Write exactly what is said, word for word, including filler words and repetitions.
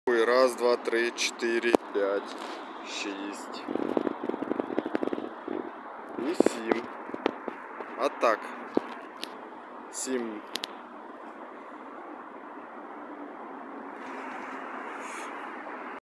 Раз, два, три, чотири, п'ять, шість і сім. А так. Сім